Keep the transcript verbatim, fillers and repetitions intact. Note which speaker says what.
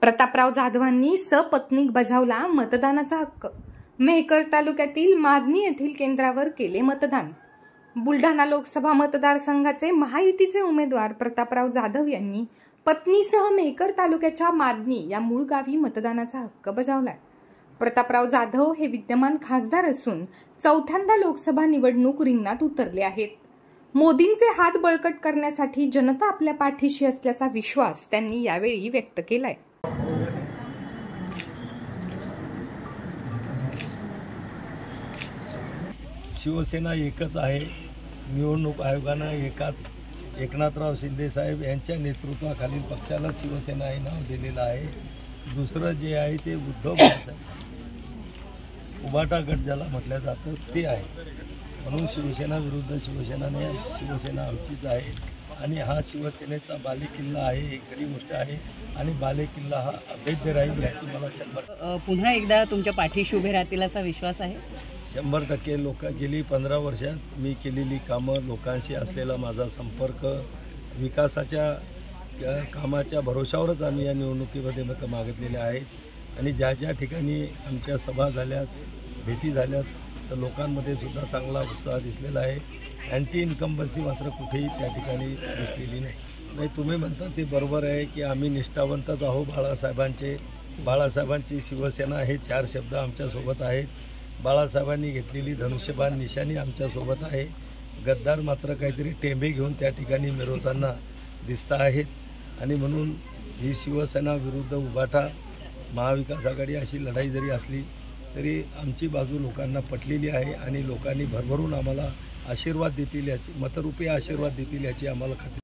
Speaker 1: प्रतापराव जाधवांनी सपत्नीक बजावला मतदानाचा हक्क। मेहकर तालुक्यातील मादनी येथील केंद्रावर केले मतदान। बुलढाणा लोकसभा मतदारसंघाचे महायुतीचे उमेदवार प्रतापराव जाधव यांनी पत्नीसह मेहकर तालुक्याच्या मादनी या मूळ गावी मतदानाचा हक्क बजावलाय। प्रतापराव जाधव हे विद्यमान खासदार असून चौथ्यांदा लोकसभा निवडणूक रिंगणात उतरले आहेत। मोदींचे हात बळकट करण्यासाठी जनता आपल्या पाठीशी असल्याचा विश्वास त्यांनी यावेळी व्यक्त केलाय।
Speaker 2: शिवसेना एकच आहे। निवडणूक आयोगानं एकाच एकनाथराव शिंदे साहेब यांच्या नेतृत्वाखालील पक्षाला शिवसेना हे नाव दिलेलं आहे। दुसरं जे आहे ते उद्धव उभाटा गट ज्याला म्हटलं जातं ते आहे। म्हणून शिवसेना विरुद्ध शिवसेनाने शिवसेना आमचीच आहे आणि हा शिवसेनेचा बालेकिल्ला आहे, ही खरी गोष्ट आहे आणि बालेकिल्ला हा अभेद्य राहील याची मला शंभर
Speaker 3: पुन्हा एकदा तुमच्या पाठीशी उभे राहतील असा विश्वास आहे।
Speaker 2: शंभर टक्के लोक गेली पंधरा वर्षात मी केलेली कामं, लोकांशी असलेला माझा संपर्क, विकासाच्या कामाच्या भरोशावरच आम्ही या निवडणुकीमध्ये मतं मागितलेले आहेत आणि ज्या ज्या ठिकाणी आमच्या सभा झाल्यात, भेटी झाल्यात तर लोकांमध्ये सुद्धा चांगला उत्साह दिसलेला आहे। अँटी इन्कम्बन्सी मात्र कुठेही त्या ठिकाणी दिसलेली नाही। नाही तुम्ही म्हणता ते बरोबर आहे की आम्ही निष्ठावंतच आहो बाळासाहेबांचे। बाळासाहेबांची शिवसेना हे चार शब्द आमच्यासोबत आहेत। बाळासाहेबांनी घेतलेली धनुष्यबाण निशाणी आमच्यासोबत आहे। गद्दार मात्र काहीतरी टेंबे घेऊन त्या ठिकाणी मिरवताना दिसत आहेत आणि म्हणून ही शिवसेना विरुद्ध उभाटा महाविकास आघाडी अशी लढाई जरी असली तरी आमची बाजू लोकांना पटलेली आहे आणि लोकांनी भरभरून आम्हाला आशीर्वाद देतील याची मतरूपी आशीर्वाद देतील याची आम्हाला खात्री